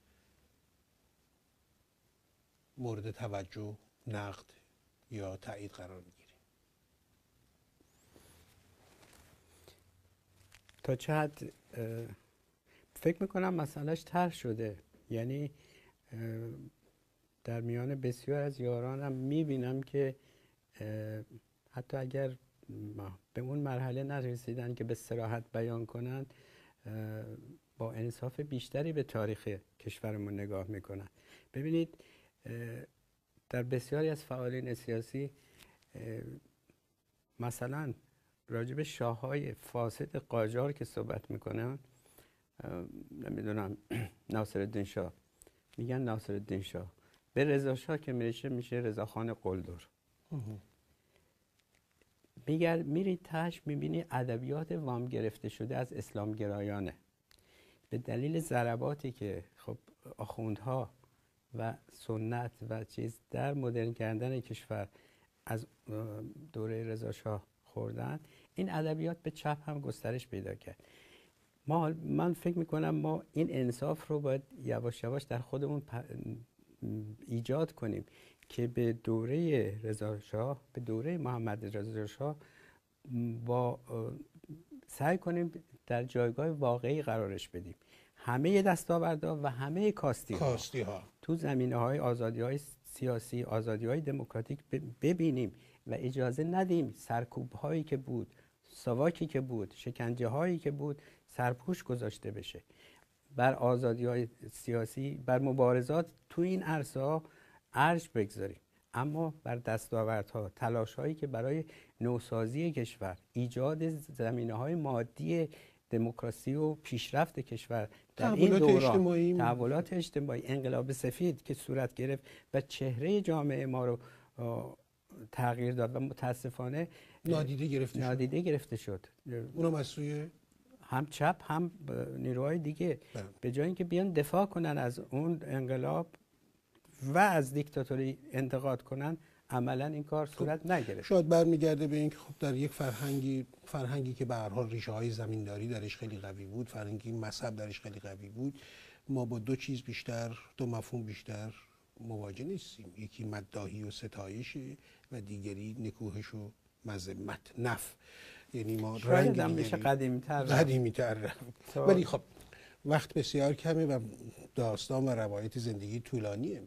مورد توجه، نقد یا تایید قرار میگیری؟ تا چه حد فکر میکنم مسئلهش طرح شده. یعنی در میان بسیار از یارانم میبینم که حتی اگر به اون مرحله نرسیدن که به صراحت بیان کنن، با انصاف بیشتری به تاریخ کشورمون نگاه میکنن. ببینید در بسیاری از فعالین سیاسی مثلا راجب شاههای فاسد قاجار که صحبت میکنن، نمیدونم ناصرالدین شاه، میگن ناصرالدین شاه، به رضا شاه که میشه رضاخان قلدر. میرید تاش میبینی ادبیات وام گرفته شده از اسلام گرایانه، به دلیل ضرباتی که خب آخوندها و سنت و چیز در مدرن کردن کشور از دوره رضا شاه خوردن. این ادبیات به چپ هم گسترش پیدا کرد. من فکر میکنم ما این انصاف رو باید یواش یواش در خودمون ایجاد کنیم که به دوره رضا شاه، به دوره محمد رضا شاه با سعی کنیم در جایگاه واقعی قرارش بدیم. همه دستاوردها و همه کاستی ها تو زمینه‌های آزادی‌های سیاسی، آزادی‌های دموکراتیک ببینیم و اجازه ندیم سرکوب‌هایی که بود، ساواکی که بود، شکنجه‌هایی که بود سرپوش گذاشته بشه. بر آزادی‌های سیاسی، بر مبارزات تو این عرصه‌ها ارج بگذاریم، اما بر دستاوردها، تلاش‌هایی که برای نوسازی کشور، ایجاد زمینه‌های مادی دموکراسی و پیشرفت کشور در این دوران، تحولات اجتماعی، انقلاب سفید که صورت گرفت و چهره جامعه ما رو تغییر داد و متاسفانه نادیده گرفته شد. اونم از سوی هم چپ هم نیروهای دیگه به جای اینکه بیان دفاع کنن از اون انقلاب و از دیکتاتوری انتقاد کنن، عملا این کار صورت نگرفت. شاید برمیگرده به اینکه خب در یک فرهنگی که به هر حال ریشه‌های زمینداری درش خیلی قوی بود، فرهنگی مذهب درش خیلی قوی بود، ما با دو مفهوم بیشتر مواجه نیستیم. یکی مداحی و ستایشه و دیگری نکوهش و مذمت، نف. یعنی ما رنگ میشه قدیمی‌تر. ولی خب وقت بسیار کمه و داستان و روایت زندگی طولانیه.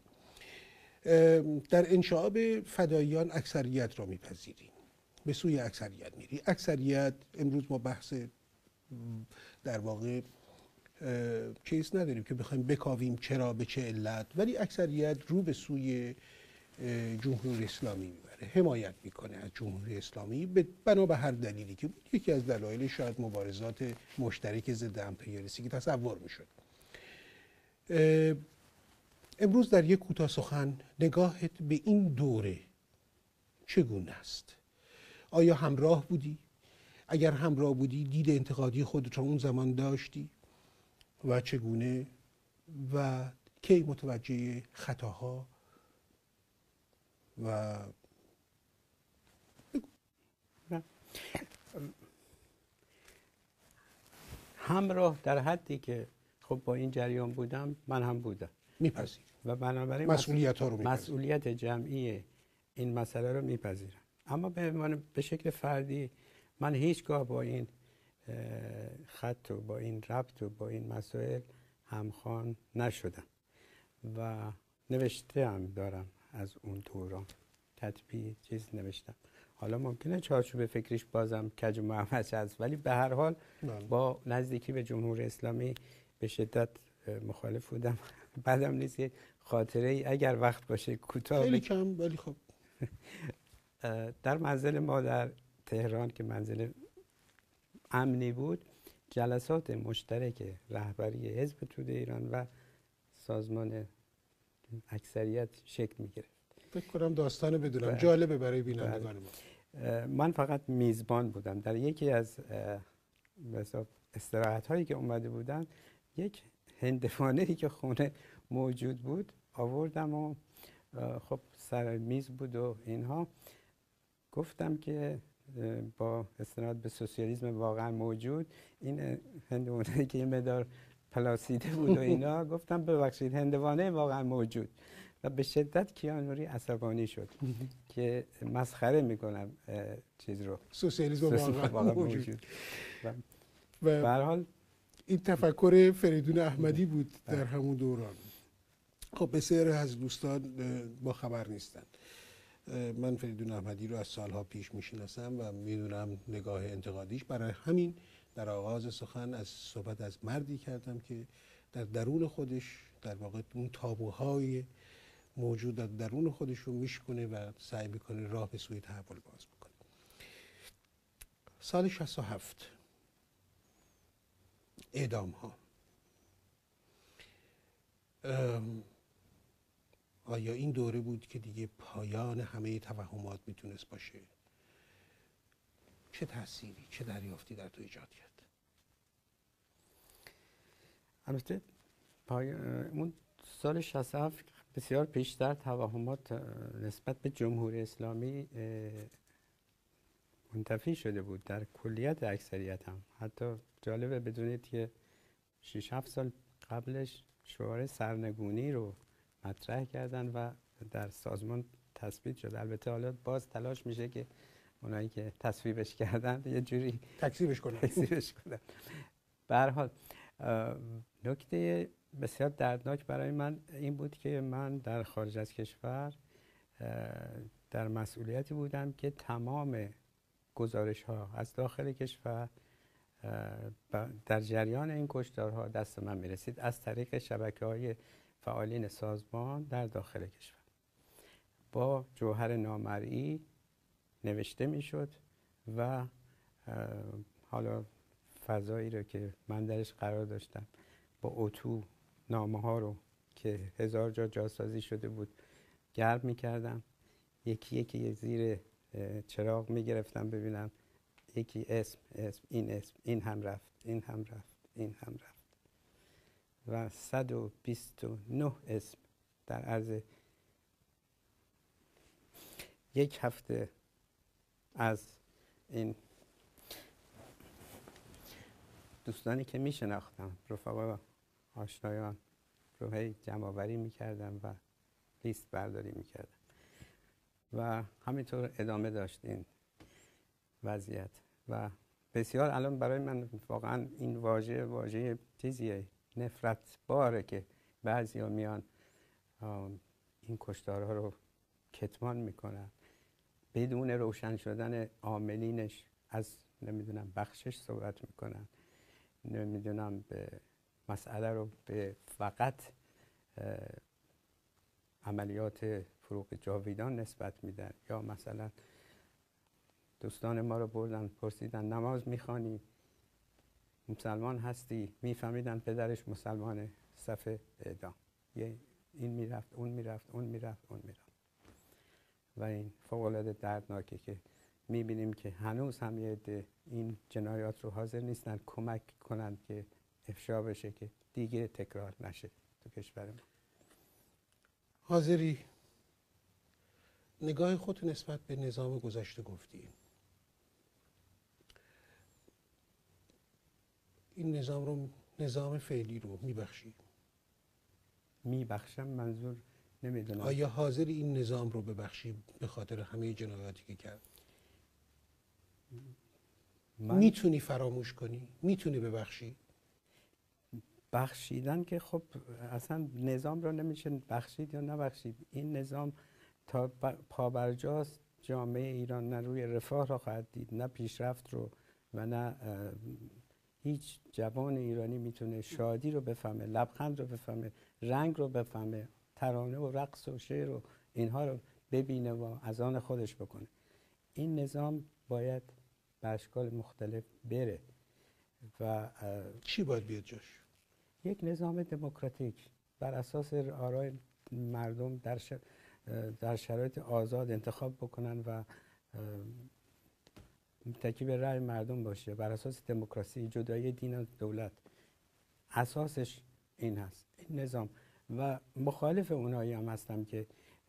در انشعاب فداییان اکثریت را میپذیریم، به سوی اکثریت میری. اکثریت امروز ما بحث در واقع چیز نداریم که بخوایم بکاویم چرا به چه علت، ولی اکثریت رو به سوی جمهوری اسلامی میبره، حمایت میکنه از جمهوری اسلامی بنا به هر دلیلی که بود. یکی از دلایل شاید مبارزات مشترک ضد امپریالیستی که تصور میشد. امروز در یک کوتاه سخن نگاهت به این دوره چگونه است؟ آیا همراه بودی؟ اگر همراه بودی دید انتقادی خودت را اون زمان داشتی و چگونه و کی متوجه خطاها و همراه در حدی که خب با این جریان بودم، من هم بودم میپذیرم و بنابراین مسئولیت جمعی این مسئله رو میپذیرم. اما به شکل فردی من هیچگاه با این خط و با این ربط و با این مسائل همخوان نشدم و نوشته هم دارم از اون دوران، تطبیع چیز نوشتم. حالا ممکنه چارچوب فکریش بازم کج و معوج هست، ولی به هر حال با نزدیکی به جمهوری اسلامی به شدت مخالف بودم. بعدم نیست که خاطره ای اگر وقت باشه کوتاه خیلی کم، ولی خب در منزل ما در تهران که منزل امنی بود، جلسات مشترک رهبری حزب توده ایران و سازمان اکثریت شکل می‌گرفت. فکر کنم داستان بدونم جالبه برای بینندگان ما. من فقط میزبان بودم. در یکی از استراحت هایی که اومده بودن، یک هندوانه‌ای که خونه موجود بود آوردم و خب سر میز بود و اینها. گفتم که با استناد به سوسیالیسم واقعا موجود، این هندوانه‌ای که یه مقدار پلاسیده بود و اینا، گفتم ببخشید هندوانه واقعا موجود. و به شدت کیانوری عصبانی شد که مسخره میکنم چیز رو، سوسیالیسم واقعا موجود. و به هر حال این تفکر فریدون احمدی بود در همون دوران. خب بسیاری از دوستان با خبر نیستن. من فریدون احمدی رو از سالها پیش میشناسم و میدونم نگاه انتقادیش. برای همین در آغاز سخن از صحبت از مردی کردم که در درون خودش در واقع اون تابوهای موجود در درون خودش رو میشکنه و سعی میکنه راه به سوی تحول باز بکنه. سال 67 اعدام ها، آیا این دوره بود که دیگه پایان همه توهمات میتونست باشه؟ چه تأثیری، چه دریافتی در تو ایجاد کرد؟ البته اون سال 67 بسیار پیشتر توهمات نسبت به جمهوری اسلامی منتفی شده بود در کلیت اکثریت هم. حتی جالبه بدونید که 6-7 سال قبلش شعار سرنگونی رو مطرح کردن و در سازمان تثبیت شد. البته حالا باز تلاش میشه که اونایی که تصویبش کردن یه جوری تکذیبش کنن. به هر حال نکته بسیار دردناک برای من این بود که من در خارج از کشور در مسئولیتی بودم که تمام گزارش ها از داخل کشور در جریان این کشتارها دست من میرسید از طریق شبکه‌های فعالین سازمان در داخل کشور. با جوهر نامرئی نوشته میشد و حالا فضایی رو که من درش قرار داشتم با اتو نامه ها رو که 1000 جا جاسازی شده بود گرم میکردم، یکی یکی زیر چراغ میگرفتم ببینم یکی اسم این هم رفت، این هم رفت، این هم رفت و 129 اسم در عرض یک هفته از این دوستانی که میشناختم، رفقا آشنایان رو هی جمع آوری میکردم و لیست برداری میکردم و همینطور ادامه داشت این وضعیت. و بسیار الان برای من واقعا این واژه چیزیه نفرت باره که بعضیا میان این کشتارها رو کتمان میکنن بدون روشن شدن عاملینش، از نمیدونم بخشش صحبت میکنن، نمیدونم به مسئله رو به فقط عملیات فروغ جاویدان نسبت میدن، یا مثلا دوستان ما رو بردن پرسیدن نماز میخوانی، مسلمان هستی، میفهمیدن پدرش مسلمانه، صف اعدام. این میرفت اون میرفت اون میرفت اون میرفت و این فوق العاده دردناکه که میبینیم که هنوز هم یه عده این جنایات رو حاضر نیستن کمک کنند که افشا بشه که دیگه تکرار نشه تو کشور ما. حاضری نگاه خودت نسبت به نظام گذشته گفتی، این نظام فعلی رو میبخشی؟ میبخشم منظور نمیدونم. آیا حاضری این نظام رو ببخشی به خاطر همه جنایاتی که کرد؟ میتونی فراموش کنی؟ میتونی ببخشی؟ بخشیدن که خب اصلا نظام رو نمیشه بخشید یا نبخشید. این نظام تا پابرجاست جامعه ایران نه روی رفاه را خواهد دید، نه پیشرفت رو، و نه هیچ جوان ایرانی میتونه شادی رو بفهمه، لبخند رو بفهمه، رنگ رو بفهمه، ترانه و رقص و شعر و اینها رو ببینه و از آن خودش بکنه. این نظام باید به اشکال مختلف بره و چی باید بیاد جاش؟ یک نظام دموکراتیک بر اساس آرای مردم در شرایط آزاد انتخاب بکنن و متکی به رأی مردم باشه، بر اساس دموکراسی، جدایی دین از دولت. اساسش این هست این نظام. و مخالف اونایی هم هستم که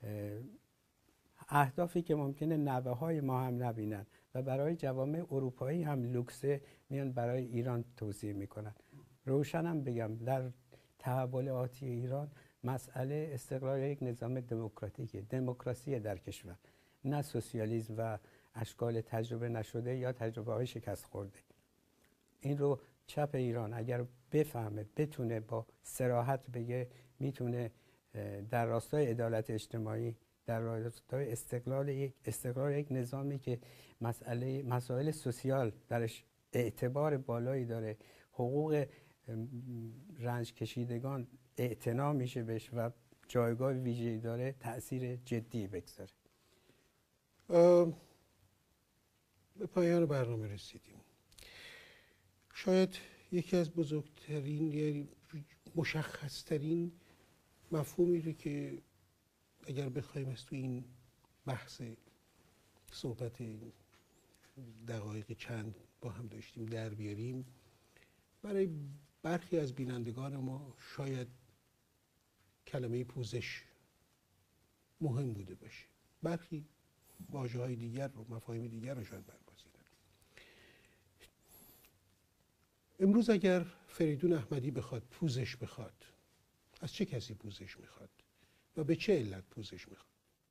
اهدافی که ممکنه نوه های ما هم نبینن و برای جوامع اروپایی هم لوکسه میان برای ایران توصیه میکنن. روشنم بگم در تحول آتی ایران مسئله استقرار یک نظام دموکراتیکه، دموکراسی در کشور، نه سوسیالیسم و اشکال تجربه نشده یا تجربه های شکست خورده. این رو چپ ایران اگر بفهمه، بتونه با صراحت بگه، میتونه در راستای عدالت اجتماعی، در راستای استقرار یک نظامی که مسائل سوسیال درش اعتبار بالایی داره، حقوق رنج کشیدگان اعتنا میشه بهش و جایگاه ویژه‌ای داره، تأثیر جدی بگذاره. به پایان برنامه رسیدیم. شاید یکی از بزرگترین یا مشخصترین مفهومی رو که اگر بخوایم از تو این بحث صحبت دقایق چند با هم داشتیم در بیاریم، برای برخی از بینندگان ما شاید کلمه پوزش مهم بوده باشه، برخی واژه‌های دیگر رو، مفاهیم دیگر رو شاید برگزینن. امروز اگر فریدون احمدی بخواد پوزش بخواد، از چه کسی پوزش میخواد و به چه علت پوزش میخواد؟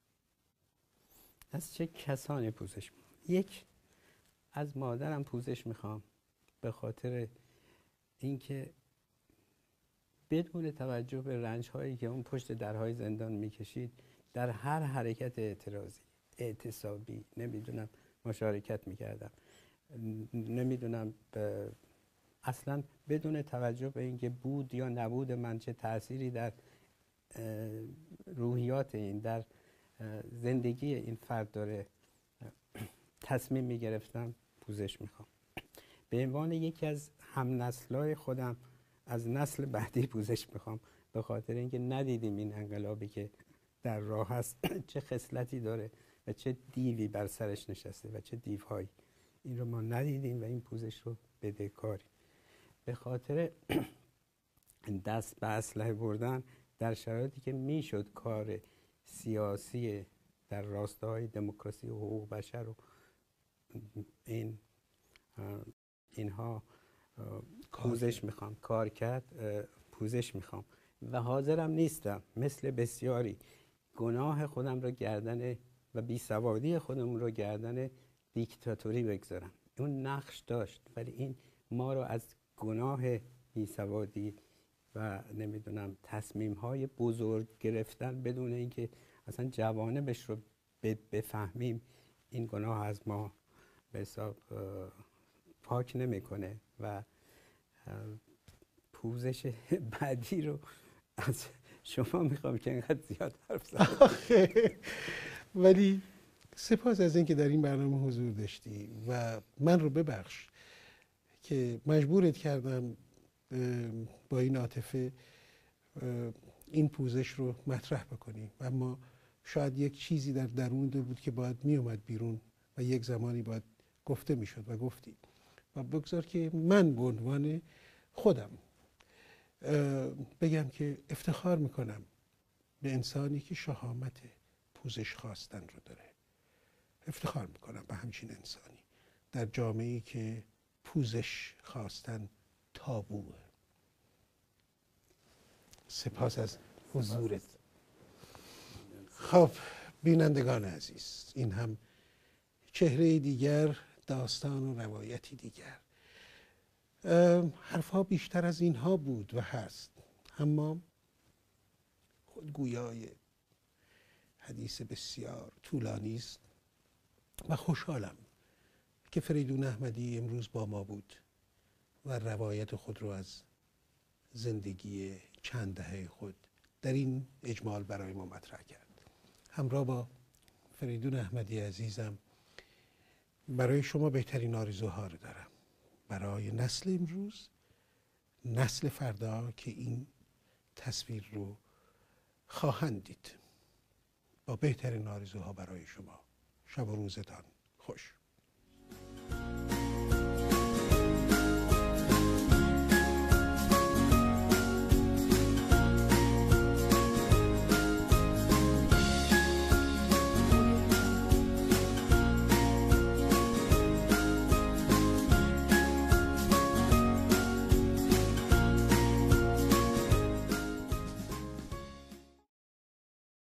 از چه کسانی پوزش میخوام؟ یک، از مادرم پوزش میخوام به خاطر اینکه بدون توجه به رنج‌هایی که اون پشت درهای زندان میکشید در هر حرکت اعتراضی، اعتصابی، نمیدونم مشارکت میکردم، نمیدونم اصلا بدون توجه به اینکه بود یا نبود من چه تأثیری در روحیات این، در زندگی این فرد داره، تصمیم میگرفتم پوزش میخوام. به عنوان یکی از همنسلای خودم از نسل بعدی پوزش میخوام، به خاطر اینکه ندیدیم این انقلابی که در راه هست چه خصلتی داره و چه دیوی بر سرش نشسته و چه دیوهایی. این رو ما ندیدیم و این پوزش رو بدهکاریم. به خاطر دست به اسلحه بردن در شرایطی که میشد کار سیاسی در راستای دموکراسی و حقوق بشر و اینها پوزش میخوام کار کرد، پوزش میخوام و حاضرم نیستم مثل بسیاری گناه خودم رو گردن و بیسوادی خودمون رو گردن دیکتاتوری بگذارم. اون نقش داشت ولی این ما رو از گناه بیسوادی و نمیدونم تصمیم های بزرگ گرفتن بدون اینکه اصلا جوانبش رو بفهمیم، این گناه از ما به حساب پاک نمیکنه و پوزش بعدی رو از شما میخوام که اینقدر زیاد حرف زدید. ولی سپاس از اینکه در این برنامه حضور داشتی و من رو ببخش که مجبورت کردم با این عاطفه این پوزش رو مطرح بکنیم، اما شاید یک چیزی در درون بود که باید می اومد بیرون و یک زمانی باید گفته میشد و گفتی. و بگذار که من به عنوان خودم بگم که افتخار میکنم به انسانی که شهامت پوزش خواستن رو داره. افتخار میکنم به همچین انسانی در جامعه‌ای که پوزش خواستن تابوه. سپاس از حضورت. خب بینندگان عزیز، این هم چهره دیگر، داستان و روایتی دیگر. حرفها بیشتر از اینها بود و هست، اما خودگویای حدیث بسیار طولانی است و خوشحالم که فریدون احمدی امروز با ما بود و روایت خود رو از زندگی چند دهه خود در این اجمال برای ما مطرح کرد. همراه با فریدون احمدی عزیزم برای شما بهترین آرزوها رو دارم، برای نسل امروز، نسل فردا که این تصویر رو خواهند دید. با بهترین آرزوها برای شما. شب و روزتان خوش.